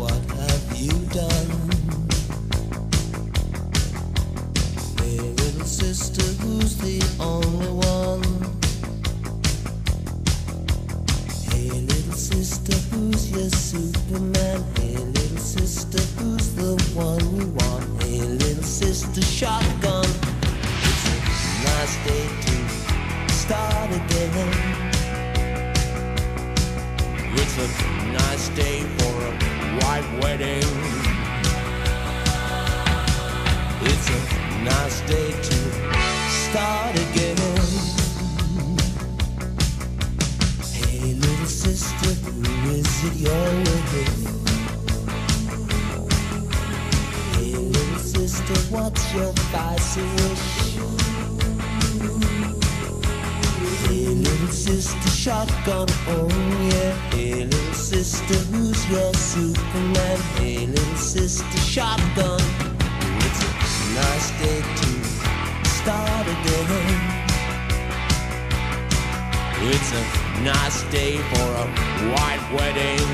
what have you done? Hey, little sister, who's the only one? Hey, little sister, who's your Superman? Hey, little sister, who's the one you want? Hey, little sister, shotgun. It's a nice day to start again. It's a nice day for a white wedding. It's a nice day to start again. Hey, little sister, who is it you're with? Hey, little sister, what's your spicy wish? Hey, little sister, shotgun, oh yeah. Hey, little sister, who's your Superman? Hey, little sister, shotgun. It's a nice day to start again. It's a nice day for a white wedding.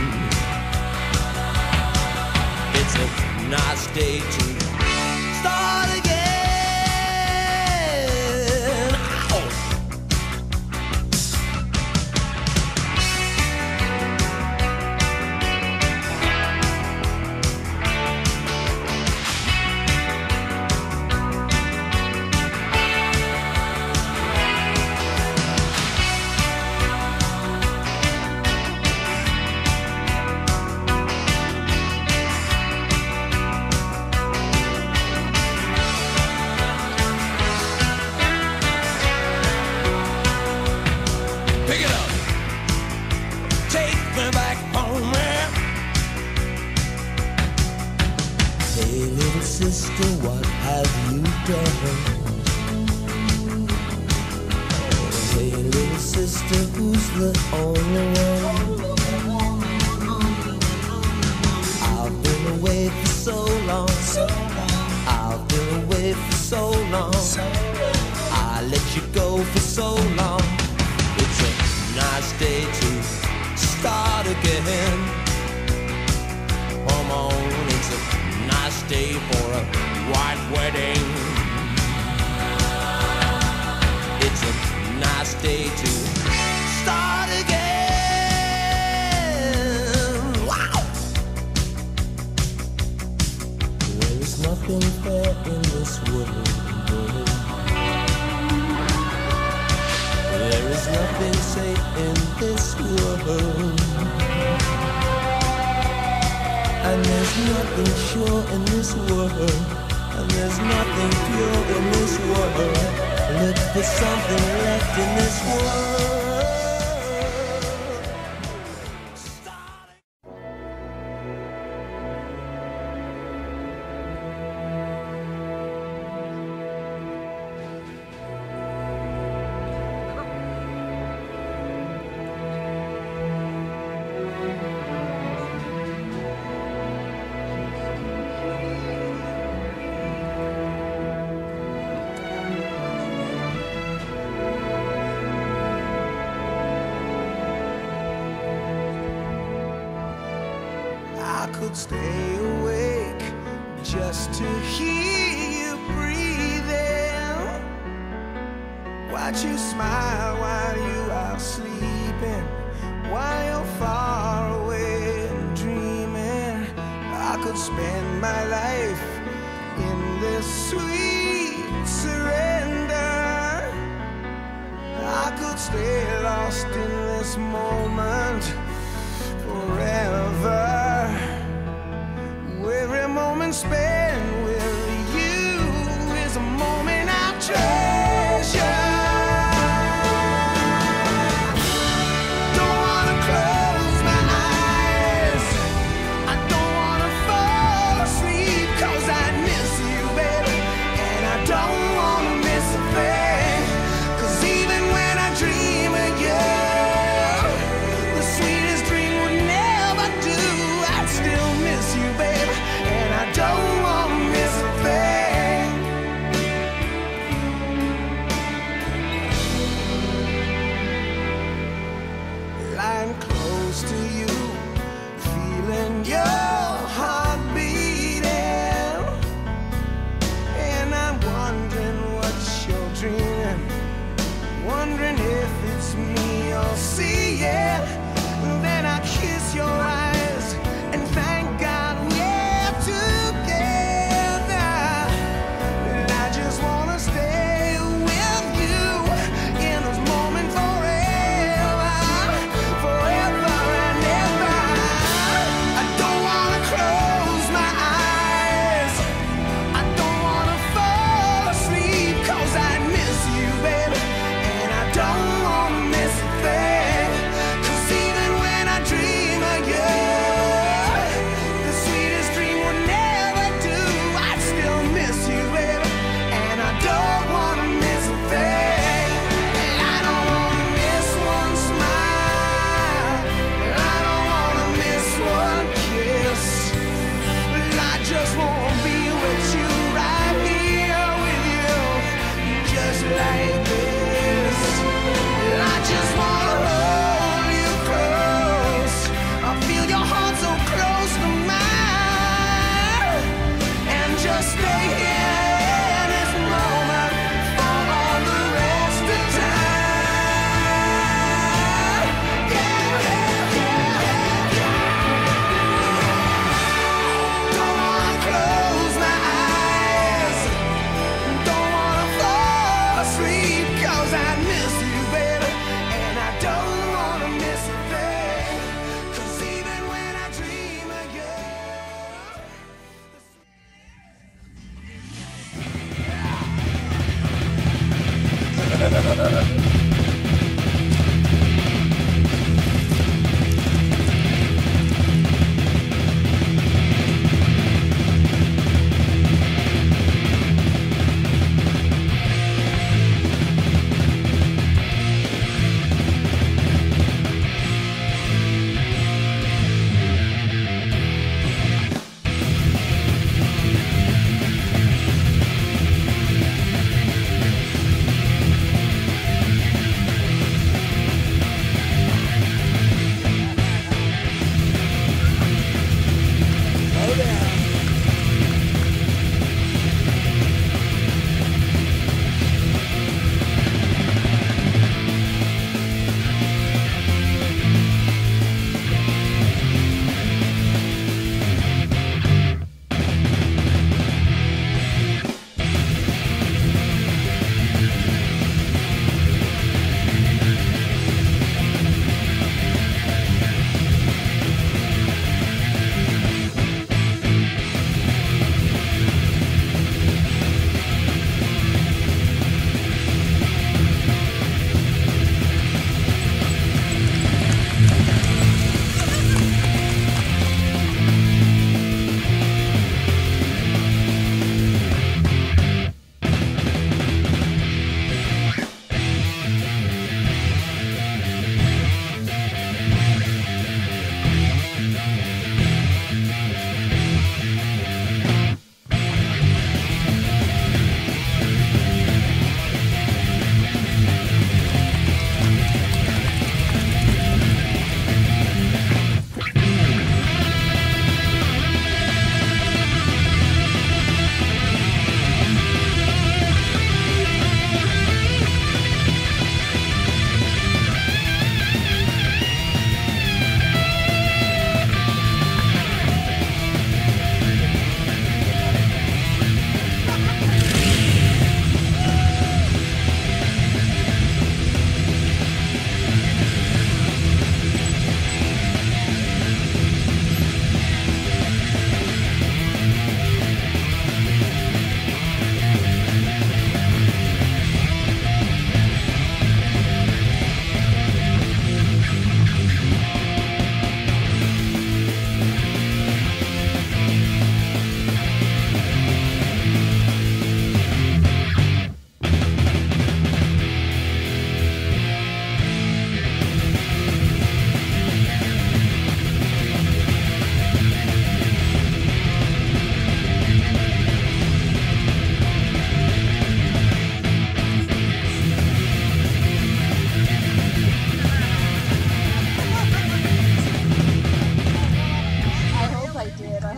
It's a nice day to start again. Sister, what have you done? Hey, little sister, who's the only one? I've been away for so long. I've been away for so long. I let you go for so long. It's a nice day to start again. Come on, it's a nice day for a white wedding. It's a nice day to start again. Wow! There is nothing fair in this world. There is nothing safe in this world. And there's nothing sure in this world. And there's nothing pure in this world. Look for something left in this world. Stay awake just to hear you breathing. Watch you smile while you are sleeping, while you're far away and dreaming. I could spend my life in this sweet surrender. I could stay lost in this moment forever. Every moment spent with you is a moment I treasure. Don't wanna close my eyes. I don't wanna fall asleep, 'cause I miss you, baby. And I don't wanna miss a thing, 'cause even when I dream of you, the sweetest dream would never do. I'd still miss you, baby. I don't want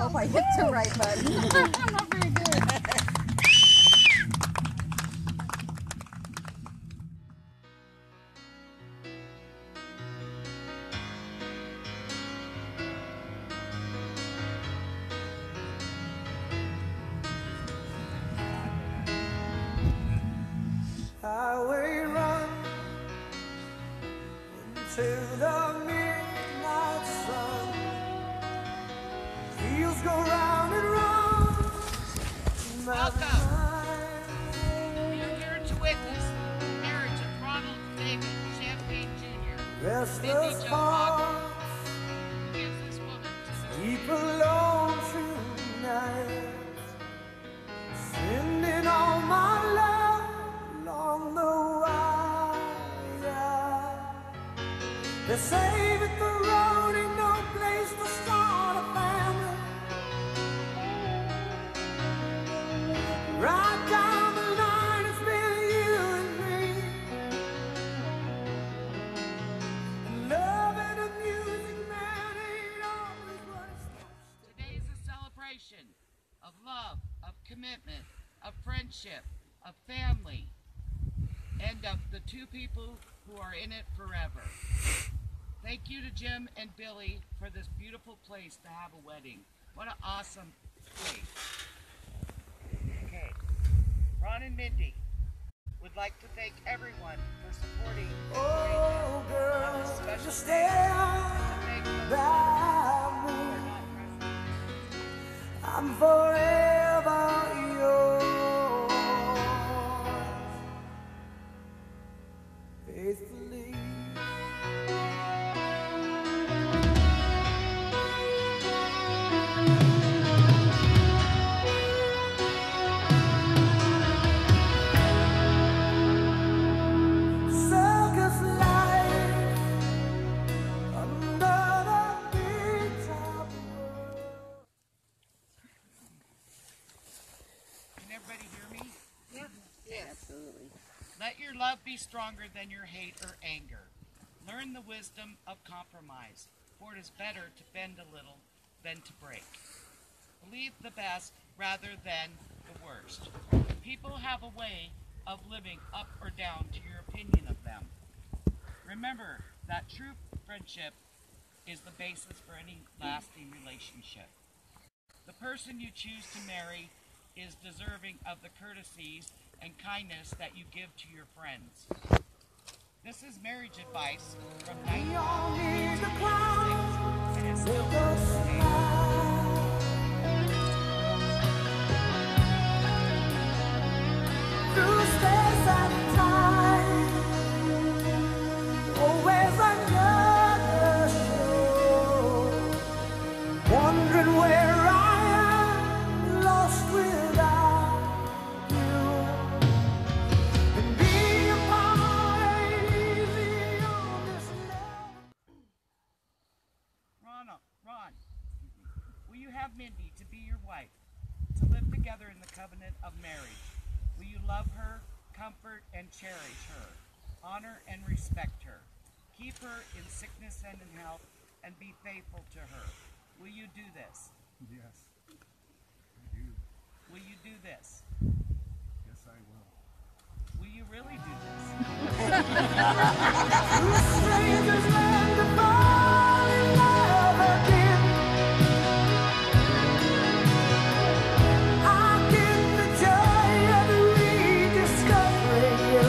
hope I hit the right button. I'm not very good. Highway run into the midnight sun. Wheels go round and round. Welcome. You're here to witness the marriage of Ronald David Champagne Jr. Mindy Restless Jo hearts Hawkins gives this woman to sleep alone tonight. Sending all my love along the wire. They say that the road ain't no place to start a family. Right down the line, it's been you and me. And love and the music, man, ain't always what it's supposed to. Today is a celebration of love, of commitment, of friendship, of family, and of the two people who are in it forever. Thank you to Jim and Billy for this beautiful place to have a wedding. What an awesome place. Okay, Ron and Mindy would like to thank everyone for supporting and Oh, joining girl, on this special just day. stand Thank those by who me. are not present. I'm forever yours, faithfully. Circus life under the big top world. Can everybody hear me? Yes. Absolutely. Let your love be stronger than your hate or anger. Learn the wisdom of compromise, for it is better to bend a little than to break. Believe the best rather than the worst. People have a way of living up or down to your opinion of them. Remember that true friendship is the basis for any lasting relationship. The person you choose to marry is deserving of the courtesies and kindness that you give to your friends. This is marriage advice from We all need 1986, the clown and it's still with a today. smile. Through space and time, always another show. Wondering where I am, lost without you. And being apart ain't easy on this love. Ron, will you have Mindy to be your wife, to live together in the covenant of marriage? Will you love her, comfort and cherish her, honor and respect her, keep her in sickness and in health, and be faithful to her? Will you do this? Yes, I do. Will you do this? Yes, I will. Will you really do this? Strangers learn to fall in love again. I get the joy of rediscovering you.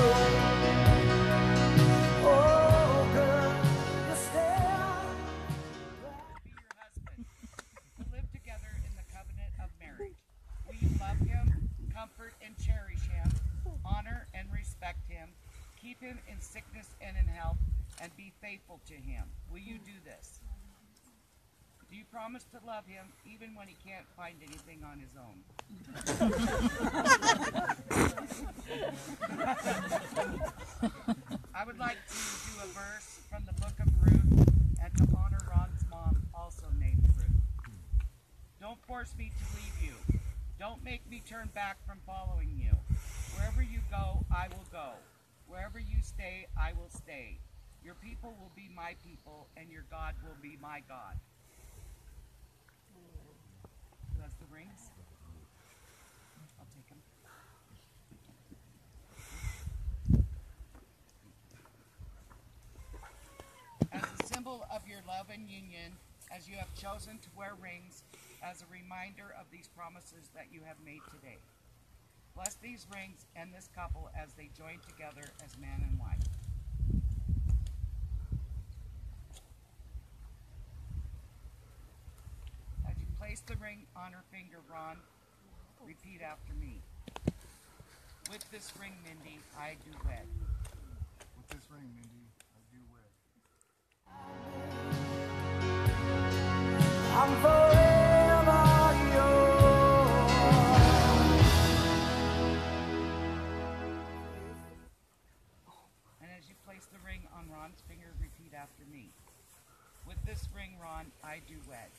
Oh, girl, you stand. Be your husband, to live together in the covenant of marriage. Will you love him, comfort and cherish him, honor and respect him, keep him in sickness and in health, and be faithful to him? Will you do this? Do you promise to love him even when he can't find anything on his own? I would like to do a verse from the book of Ruth and to honor Ron's mom, also named Ruth. Don't force me to leave you. Don't make me turn back from following you. Wherever you go, I will go. Wherever you stay, I will stay. Your people will be my people, and your God will be my God. of your love and union as you have chosen to wear rings as a reminder of these promises that you have made today. Bless these rings and this couple as they join together as man and wife. As you place the ring on her finger, Ron, repeat after me. With this ring, Mindy, I do wed. With this ring, Mindy, I do wed. I'm forever yours. And as you place the ring on Ron's finger, repeat after me. With this ring, Ron, I do wed.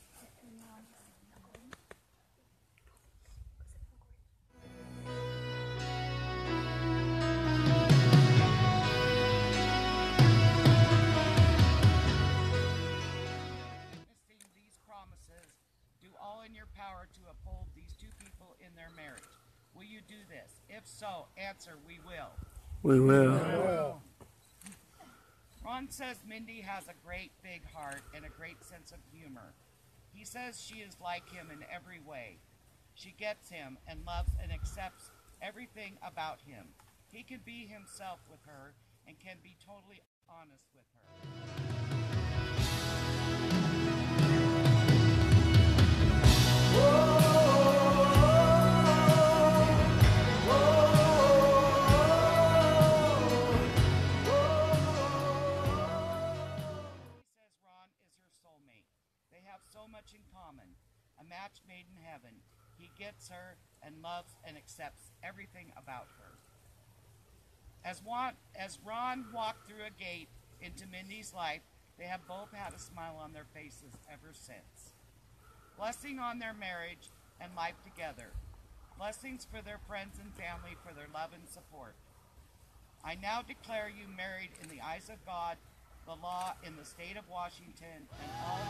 Witnessing these promises, do all in your power to uphold these two people in their marriage. Will you do this? If so, answer, we will. We will. Ron says Mindy has a great big heart and a great sense of humor. He says she is like him in every way. She gets him and loves and accepts everything about him. He can be himself with her and can be totally honest with her. So much in common, a match made in heaven. He gets her and loves and accepts everything about her. As Ron walked through a gate into Mindy's life, they have both had a smile on their faces ever since. Blessing on their marriage and life together. Blessings for their friends and family for their love and support. I now declare you married in the eyes of God, the law in the state of Washington, and all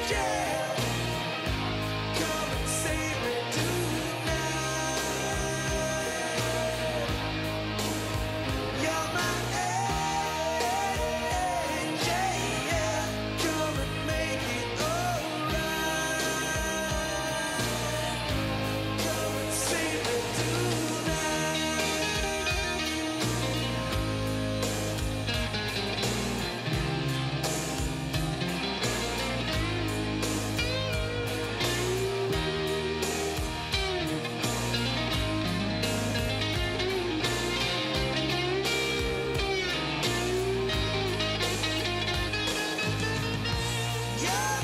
come and save me tonight. You're my angel, come and make it alright. Come and save me tonight.